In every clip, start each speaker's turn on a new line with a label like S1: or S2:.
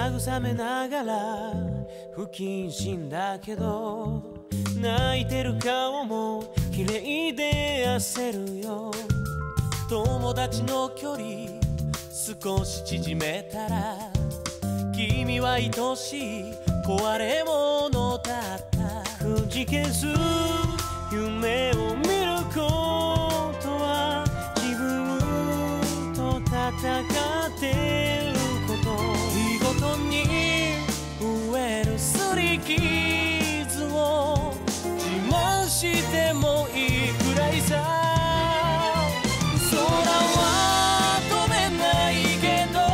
S1: 慰めながら不謹慎だけど泣いてる顔も綺麗で焦るよ。友達の距離少し縮めたら君は愛しい壊れ物だった。くじけず夢を見ることは自分と戦ってること。見事に増えるすり傷を自慢してもいいくらいさ。空は飛べないけど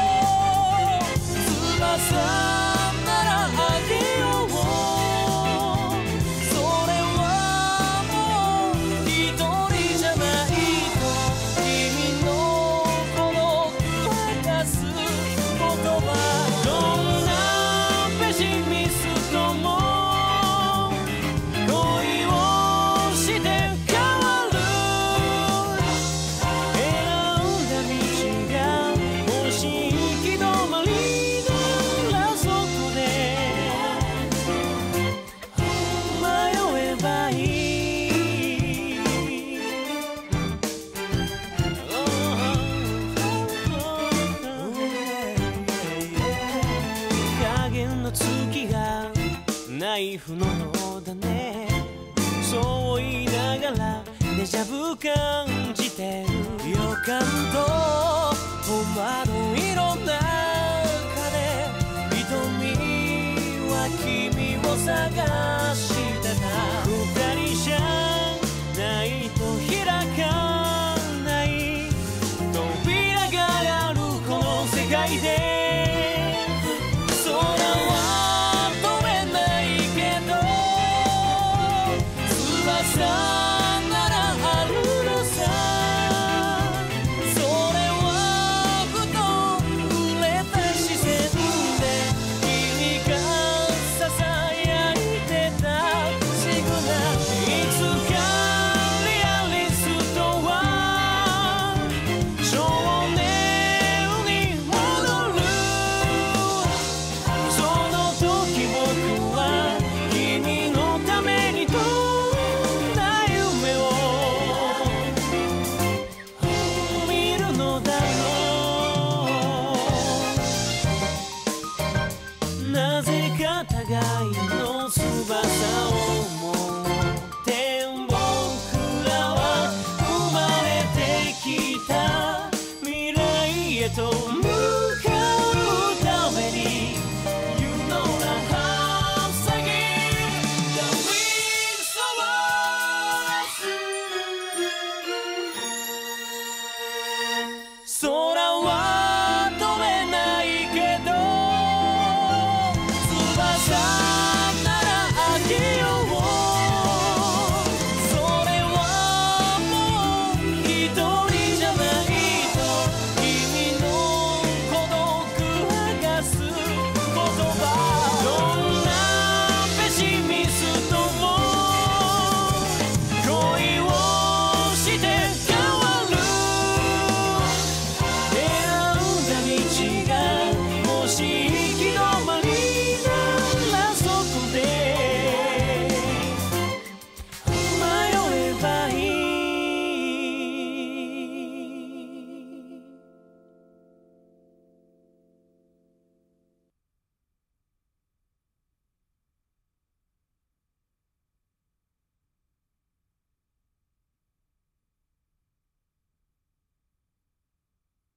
S1: 翼ならあげよう。それはもう一人じゃないと君のこの渡す言葉。どんなペシミストも恋をして変わる。選んだ道がもし行き止まりならそこで迷えばいい。影の月がナイフのようだね。そう言いながらデジャブ感じてる。予感と戸惑いの中で瞳は君を探してた。二人じゃないと開かない扉があるこの世界で